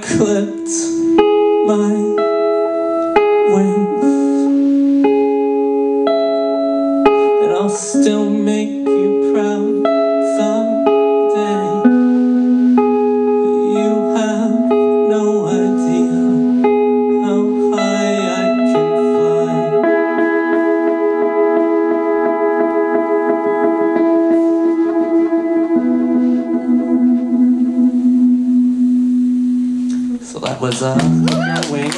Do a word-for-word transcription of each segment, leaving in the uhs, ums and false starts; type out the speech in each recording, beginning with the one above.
clipped my wings, and I'll still make you proud someday. You have no idea how high I can fly. So that was uh, my wings.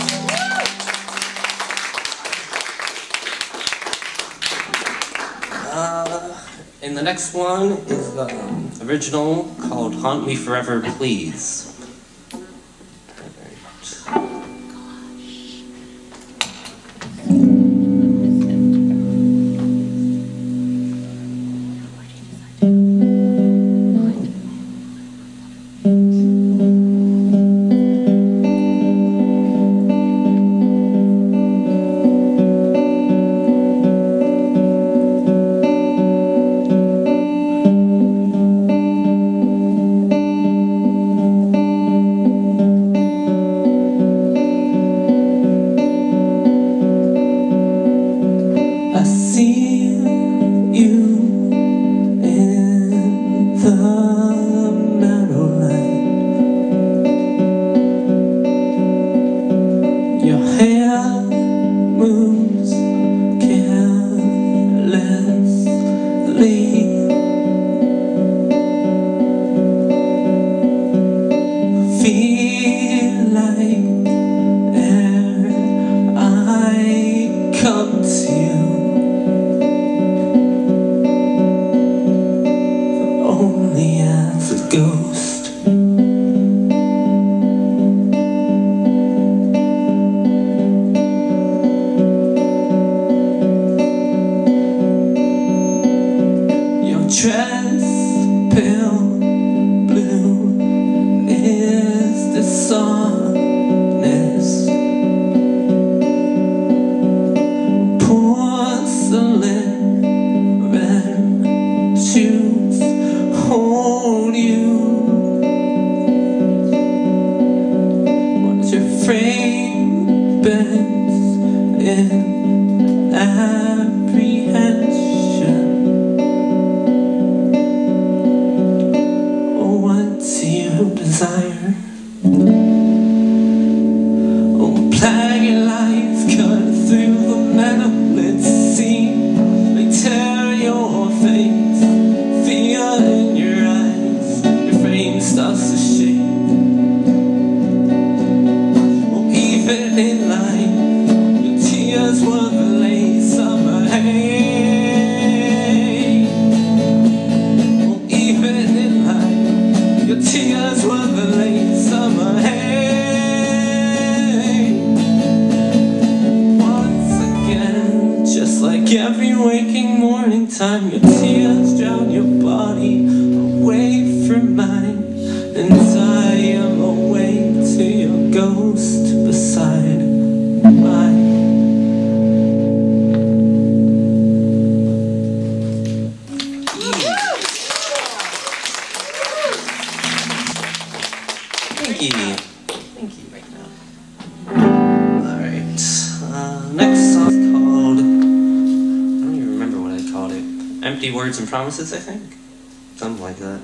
Uh, and the next one is the um, original called Haunt Me Forever, Please. I see you in the meadowland. Your hair moves carelessly. Feel like air, I come to you. Only as a ghost. Your dress pale blue is dishonest. Porcelain red shoes hold you. Watch your frame bends in apprehension. Oh, what do you desire? Oh, plague lights cut through the metal-lit scene. They tear your face, fear in your eyes, your frame starts to shake. Oh, even in light, your tears were the late summer hay. Oh, even in light, your tears were the late summer hay. Once again, just like every waking morning time, your tears drown your body away from mine, and I am awake to your ghost beside mine. Thank you. Thank you right now. Alright. Uh, next song is called, I don't even remember what I called it. Empty Words and Promises, I think? Something like that.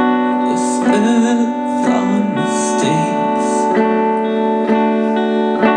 Mistakes.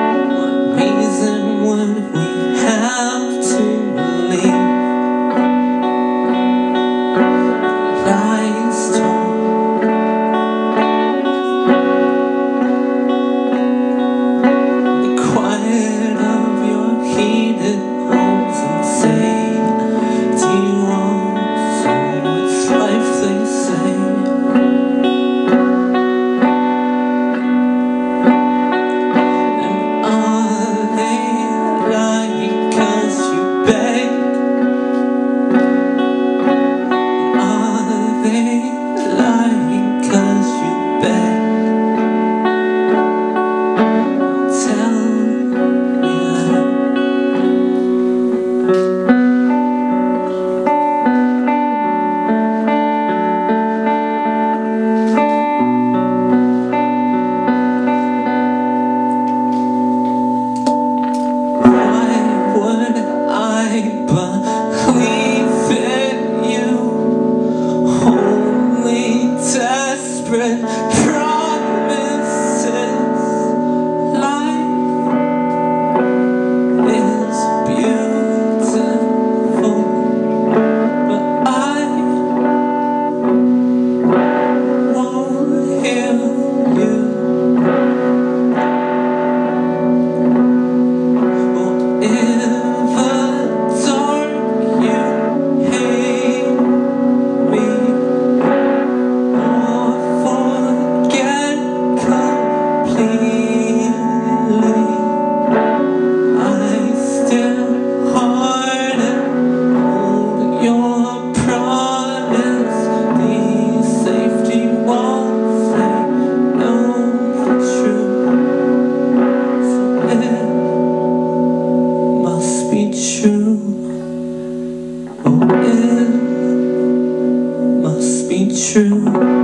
True.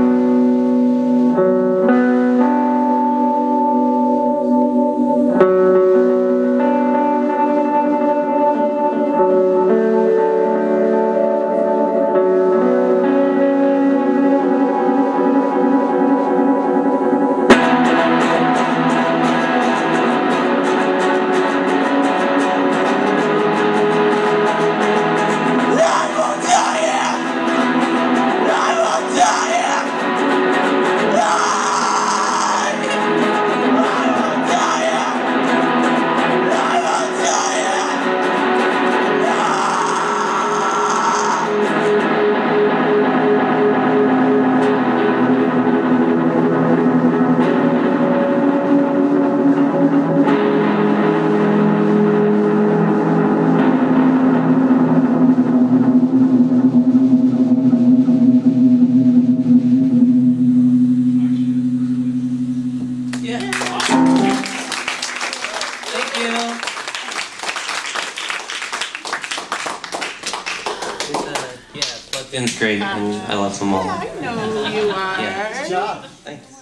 It's great, and I love them all. Yeah, I know who you are. Yeah. Good job. Thanks.